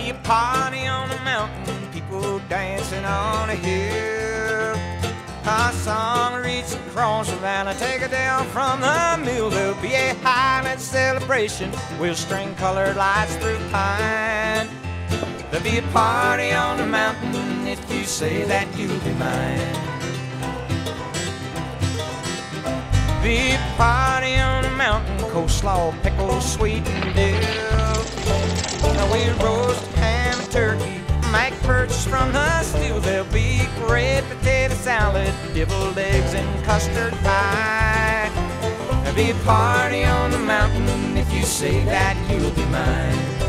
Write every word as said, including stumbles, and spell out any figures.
be a party on the mountain, people dancing on a hill. A song reach across Savannah, take it down from the mill. There'll be a Highland celebration with string-colored lights through pine. There'll be a party on the mountain if you say that you'll be mine. Be a party on the mountain, coleslaw, pickles, sweet and dill. Now we roast ham and turkey, make purchase from the stew. There'll be red potato salad, deviled eggs and custard pie. There'll be a party on the mountain if you say that you'll be mine.